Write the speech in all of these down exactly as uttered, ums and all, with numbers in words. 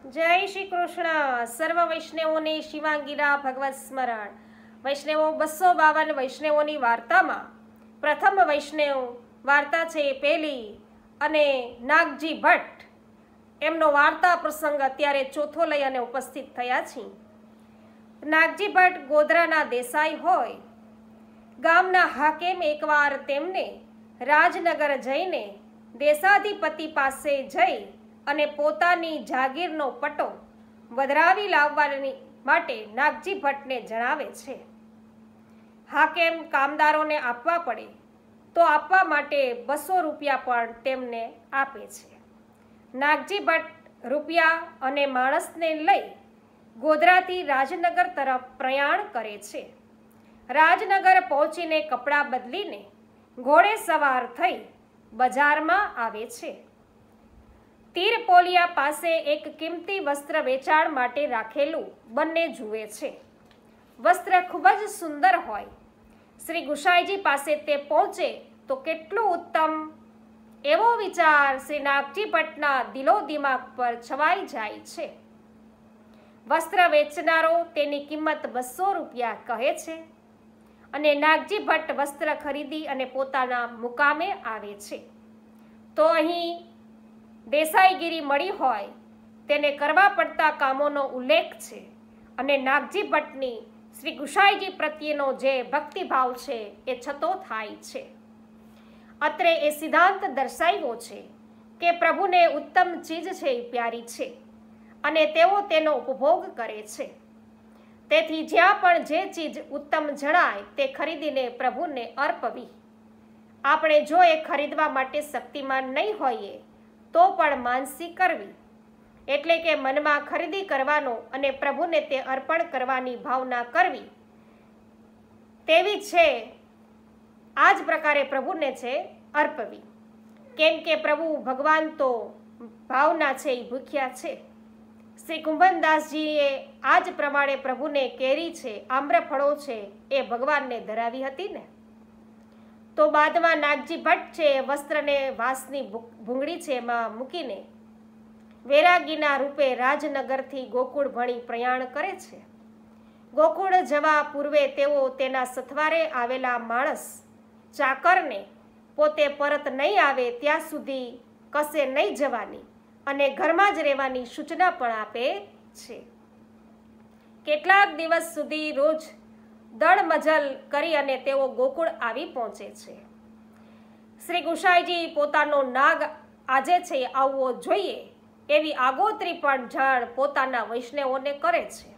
જય શ્રી કૃષ્ણ. સર્વ વૈષ્ણવોને શિવાંગીના ભગવત સ્મરણ. વૈષ્ણવો બસો બાવન વૈષ્ણવોની વાર્તામાં પ્રથમ વૈષ્ણવ વાર્તા છે પેલી, અને નાગજી ભટ્ટ એમનો વાર્તા પ્રસંગ અત્યારે ચોથો લઈ અને ઉપસ્થિત થયા છીએ. નાગજી ભટ્ટ ગોધરાના દેસાઈ હોય. ગામના હાકેમ એકવાર તેમને રાજનગર જઈને દેશાધિપતિ પાસે જઈ અને પોતાની જાગીરનો પટો વધરાવી લાવવાની માટે નાગજી ભટ્ટને જણાવે છે. હાકેમ કામદારોને આપવા પડે તો આપવા માટે બસો રૂપિયા પણ તેમને આપે છે. નાગજી ભટ્ટ રૂપિયા અને માણસને લઈ ગોધરાથી રાજનગર તરફ પ્રયાણ કરે છે. રાજનગર પહોંચીને કપડાં બદલીને ઘોડે સવાર થઈ બજારમાં આવે છે. તીરપોલિયા પાસે એક કિંમતી વસ્ત્ર વેચાણ માટે રાખેલું બંને જુએ છે. વસ્ત્ર ખૂબ જ સુંદર હોય. શ્રી ગુસાઈજી પાસે તે પહોંચે તો કેટલું ઉત્તમ એવો વિચાર શ્રી નાગજી ભટ્ટના દિલો દિમાગ પર છવાઈ જાય છે. વસ્ત્ર વેચનારો તેની કિંમત બસો રૂપિયા કહે છે અને નાગજી ભટ્ટ વસ્ત્ર ખરીદી અને પોતાના મુકામે આવે છે. તો અહીં દેસાઈગીરી મળી હોય તેને કરવા પડતા કામોનો ઉલ્લેખ છે અને નાગજી ભટ્ટની શ્રી ગુસાઈજી પ્રત્યેનો જે ભક્તિભાવ છે એ છતો થાય છે. અત્રે એ સિદ્ધાંત દર્શાવ્યો છે કે પ્રભુને ઉત્તમ ચીજ છે એ પ્યારી છે અને તેઓ તેનો ઉપભોગ કરે છે. તેથી જ્યાં પણ જે ચીજ ઉત્તમ જણાય તે ખરીદીને પ્રભુને અર્પવી. આપણે જો એ ખરીદવા માટે શક્તિમાન નહીં હોઈએ તો પણ માનસી કરવી, એટલે કે મનમાં ખરીદી કરવાનો અને પ્રભુને તે અર્પણ કરવાની ભાવના કરવી. તેવી છે આ જ પ્રકારે પ્રભુને છે અર્પવી. કેમ કે પ્રભુ ભગવાન તો ભાવના છે એ ભૂખ્યા છે. શ્રી કુંભનદાસજીએ આ જ પ્રમાણે પ્રભુને કેરી છે, આમ્રફળો છે એ ભગવાનને ધરાવી હતી ને. તો બાદમાં નાગજી ભટ્ટ છે વસ્ત્રને વાંસની ભૂંગળી છે એમાં મૂકીને વૈરાગીના રૂપે રાજનગરથી ગોકુળ ભણી પ્રયાણ કરે છે. ગોકુળ જવા પૂર્વે તેઓ તેના સથવારે આવેલા માણસ ચાકરને પોતે પરત નહીં આવે ત્યાં સુધી કશે નહીં જવાની અને ઘરમાં જ રહેવાની સૂચના પણ આપે છે. કેટલાક દિવસ સુધી રોજ દળમજલ કરી અને તેઓ ગોકુળ આવી પહોંચે છે. શ્રી ગુસાઈજી પોતાનો નાગ આજે છે આવવો જોઈએ એવી આગોતરી પણ જાણ પોતાના વૈષ્ણવોને કરે છે.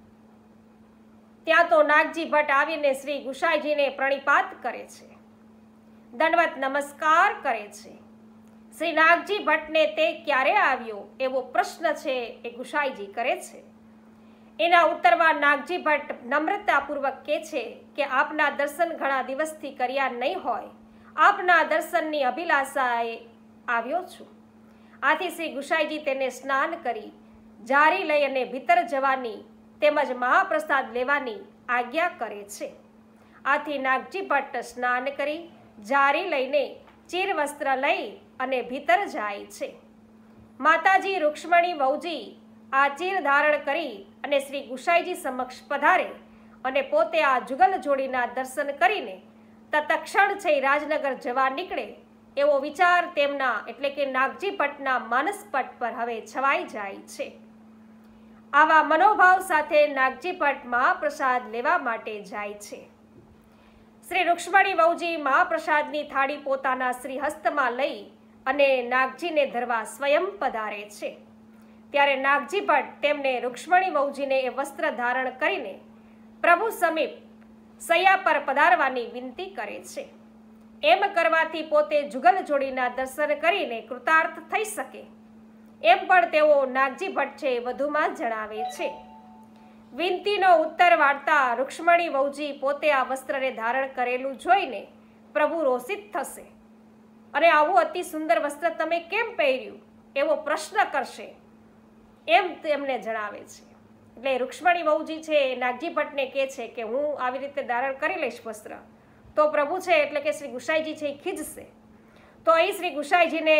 ત્યાં તો નાગજી ભટ્ટ આવીને શ્રી ગુસાઈજીને પ્રણિપાત કરે છે, દંડવત નમસ્કાર કરે છે. શ્રી નાગજી ભટ્ટને તે ક્યારે આવ્યો એવો પ્રશ્ન છે એ ગુસાઈજી કરે છે. એના ઉત્તરમાં નાગજી ભટ્ટ નમ્રતાપૂર્વક કહે છે કે આપના દર્શન ઘણા દિવસથી કર્યા નહીં હોય, આપના દર્શનની અભિલાષાએ આવ્યો છું. આથી શ્રી ગુસાઈજી તેને સ્નાન કરી જારી લઈ અને ભીતર જવાની તેમજ મહાપ્રસાદ લેવાની આજ્ઞા કરે છે. આથી નાગજી ભટ્ટ સ્નાન કરી જારી લઈને ચીર વસ્ત્ર લઈ અને ભીતર જાય છે. માતાજી રૂક્ષ્મણી વહુજી આ ચીર ધારણ કરી અને શ્રી ગુસાઈજી સમક્ષ પધારે અને પોતે આ જુગલ જોડીના દર્શન કરીને તત્ક્ષણ છે રાજનગર જવા નીકળે એવો વિચાર તેમના એટલે કે નાગજી ભટ્ટના માનસપટ પર હવે છવાઈ જાય છે. આવા મનોભાવ સાથે નાગજી ભટ્ટ મહાપ્રસાદ લેવા માટે જાય છે. શ્રી રૂક્ષ્મણી વહુજી મહાપ્રસાદની થાળી પોતાના શ્રી હસ્તમાં લઈ અને નાગજીને ધરવા સ્વયં પધારે છે. ત્યારે નાગજી ભટ્ટ તેમને રૂક્ષ્મણી વહુજીને એ વસ્ત્ર ધારણ કરીને પ્રભુ સમીપ સૈયા પર પધારવાની વિનંતી કરે છે. એમ કરવાથી પોતે જુગલ જોડીના દર્શન કરીને કૃતાર્થ થઈ શકે એમ પણ તેઓ નાગજી ભટ્ટ છે વધુમાં જણાવે છે. વિનંતીનો ઉત્તર વાળતા રૂક્ષ્મણી વહુજી પોતે આ વસ્ત્રને ધારણ કરેલું જોઈને પ્રભુ રોષિત થશે અને આવું અતિ સુંદર વસ્ત્ર તમે કેમ પહેર્યું એવો પ્રશ્ન કરશે એમ તેમને જણાવે છે. એટલે રૂક્ષ્મણી વહુજી છે નાગજી ભટ્ટને કહે છે કે હું આવી રીતે ધારણ કરી લઈશ વસ્ત્ર તો પ્રભુ છે એટલે કે શ્રી ગુસાઈજી છે એ ખીજશે. તો અહીં શ્રી ગુસાઈજીને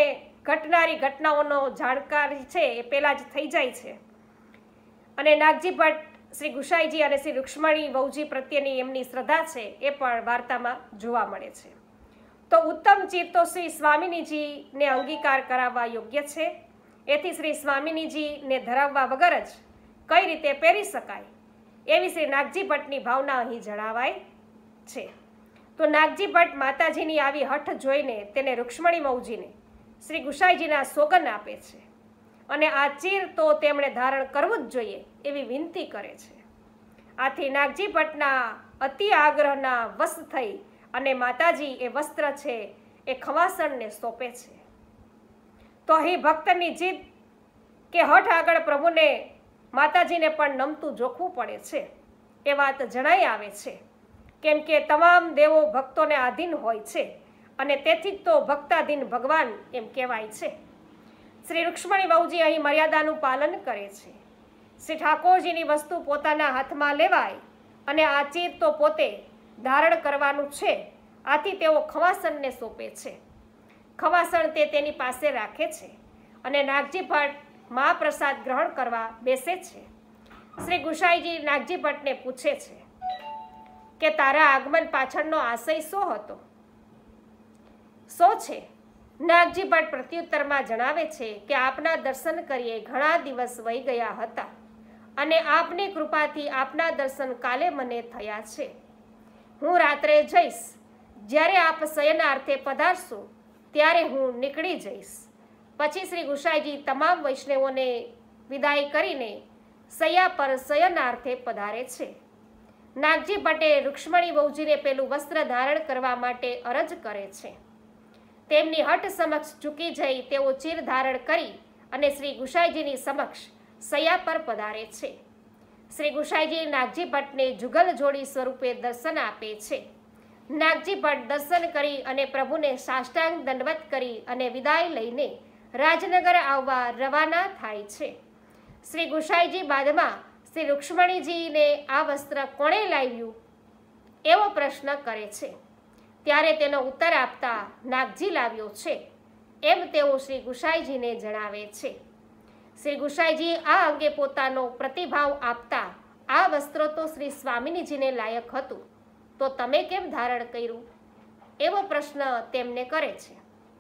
ઘટનારી ઘટનાઓનો જાણકારી છે એ પહેલાં જ થઈ જાય છે. અને નાગજી ભટ્ટ શ્રી ગુસાઈજી અને શ્રી રૂક્ષ્મણી વહુજી પ્રત્યેની એમની શ્રદ્ધા છે એ પણ વાર્તામાં જોવા મળે છે. તો ઉત્તમ ચીર તો શ્રી સ્વામિનીજીને અંગીકાર કરાવવા યોગ્ય છે. એથી શ્રી સ્વામિનીજીને ધરાવવા વગર જ કઈ રીતે પહેરી શકાય એવી શ્રી નાગજી ભટ્ટની ભાવના અહીં જણાવાય છે. તો નાગજી ભટ્ટ માતાજીની આવી હઠ જોઈને તેને રૂક્ષ્મણી વહુજીને શ્રી ગુસાઈજીના સોગન આપે છે અને આ ચીર તો તેમણે ધારણ કરવું જ જોઈએ એવી વિનંતી કરે છે. આથી નાગજી ભટ્ટના અતિ આગ્રહના વશ થઈ અને માતાજી એ વસ્ત્ર છે એ ખવાસણને સોંપે છે. તો અહીં ભક્તની જીદ કે હઠ આગળ પ્રભુને માતાજીને પણ નમતું જોખવું પડે છે એ વાત જણાઈ આવે છે. કેમ કે તમામ દેવો ભક્તોને આધીન હોય છે અને તેથી જ તો ભક્તાધીન ભગવાન એમ કહેવાય છે. શ્રી રૂક્ષ્મણી વહુજી અહીં મર્યાદાનું પાલન કરે છે. શ્રી ઠાકોરજીની વસ્તુ પોતાના હાથમાં લેવાય અને આ ચીર તો પોતે ધારણ કરવાનું છે. આથી તેઓ ખવાસણને સોંપે છે. ખવાસણ તે તેની પાસે રાખે છે અને નાગજી ભટ્ટ મહાપ્રસાદ ગ્રહણ કરવા બેસે છે. શ્રી ગુસાઈજી નાગજી ભટ્ટને પૂછે છે કે તારા આગમન પાછળનો આશય શો હતો, શો છે? નાગજી ભટ્ટ પ્રત્યુત્તરમાં જણાવે છે કે આપના દર્શન કરીએ ઘણા દિવસ વહી ગયા હતા અને આપની કૃપાથી આપના દર્શન કાલે મને થયા છે. હું રાત્રે જઈશ. જ્યારે આપ શયનાર્થે પધારશો ત્યારે હું નીકળી જઈશ. પછી શ્રી ગુસાઈજી તમામ વૈષ્ણવોને વિદાય કરીને શૈયા પર શયનાર્થે પધારે છે. નાગજી ભટ્ટે રૂક્ષ્મણી વહુજીને પેલું વસ્ત્ર ધારણ કરવા માટે અરજ કરે છે. તેમની હઠ સમક્ષ ઝૂકી જઈ તેઓ ચીર ધારણ કરી અને શ્રી ગુસાઈજીની સમક્ષ શૈયા પર પધારે છે. શ્રી ગુસાઈજી નાગજી ભટ્ટને જુગલ જોડી સ્વરૂપે દર્શન આપે છે. નાગજી ભટ્ટ દર્શન કરી અને પ્રભુને સાષ્ટાંગ દંડવત કરી અને વિદાય લઈને રાજનગર આવવા રવાના થાય છે. શ્રી ગુસાઈજી બાદમાં શ્રી રૂક્ષ્મણીજીને આ વસ્ત્ર કોણે લાવ્યું એવો પ્રશ્ન કરે છે. ત્યારે તેનો ઉત્તર આપતા નાગજી લાવ્યો છે એમ તેઓ શ્રી ગુસાઈજીને જણાવે છે. શ્રી ગુસાઈજી આ અંગે પોતાનો પ્રતિભાવ આપતા આ વસ્ત્રો તો શ્રી સ્વામિનીજીને લાયક હતું, તો તમે કેમ ધારણ કર્યું એવો પ્રશ્ન તેમને કરે છે.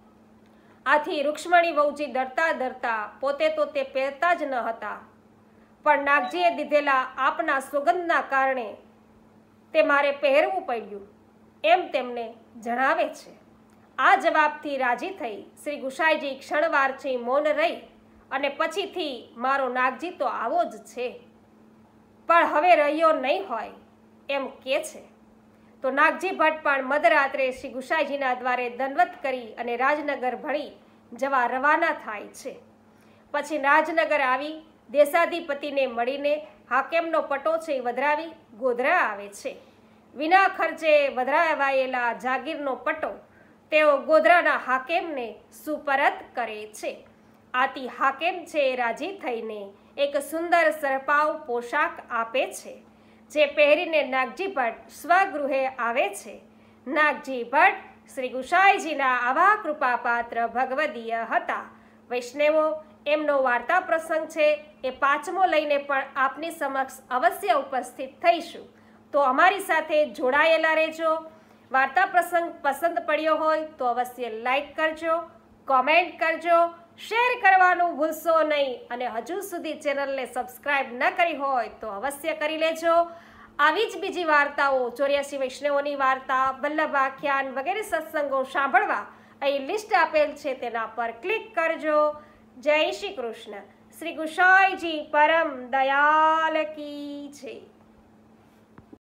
આથી રૂક્ષ્મણી વહુજી ડરતા ડરતા પોતે તો તે પહેરતા જ ન હતા, પણ નાગજીએ દીધેલા આપના સુગંધના કારણે તે મારે પહેરવું પડ્યું એમ તેમને જણાવે છે. આ જવાબથી રાજી થઈ શ્રી ગુસાઈજી ક્ષણવારથી મૌન રહી અને પછીથી મારો નાગજી તો આવો જ છે પણ હવે રહ્યો નહીં હોય એમ કહે છે. તો નાગજી ભટ્ટ પણ મધરાત્રે શ્રી ગુસાઈજીના દ્વારે દંડવત કરી અને રાજનગર ભળી જવા રવાના થાય છે. પછી રાજનગર આવી દેશાધિપતિને મળીને હાકેમનો પટો છે વધરાવી ગોધરા આવે છે. વિના ખર્ચે વધરાવાયેલા જાગીરનો પટો તેઓ ગોધરાના હાકેમને સુપરત કરે છે. આથી હાકેમ છે રાજી થઈને એક સુંદર સરપાવ પોશાક આપે છે, જે પહેરીને નાગજી ભટ્ટ સ્વગૃહે આવે છે. નાગજી ભટ્ટ શ્રી ગુસાઈજીના આવા કૃપાપાત્ર ભગવદીય હતા. વૈષ્ણવો, એમનો વાર્તા પ્રસંગ છે એ પાંચમો લઈને પણ આપની સમક્ષ અવશ્ય ઉપસ્થિત થઈશું, તો અમારી સાથે જોડાયેલા રહેજો. વાર્તા પ્રસંગ પસંદ પડ્યો હોય તો અવશ્ય લાઈક કરજો, કોમેન્ટ કરજો, શેર કરવાનું ભૂલશો નહીં અને હજુ સુધી ચેનલને સબસ્ક્રાઈબ ન કરી હોય તો અવશ્ય કરી લેજો. આવી જ બીજી વાર્તાઓ, ચોર્યાસી વૈષ્ણવોની વાર્તા, વલ્લભાખ્યાન વગેરે સત્સંગો સાંભળવા અહીં લિસ્ટ આપેલ છે, તેના પર ક્લિક કરજો. જય શ્રી કૃષ્ણ. શ્રી ગુસાઈજી પરમ દયાલ કી છે.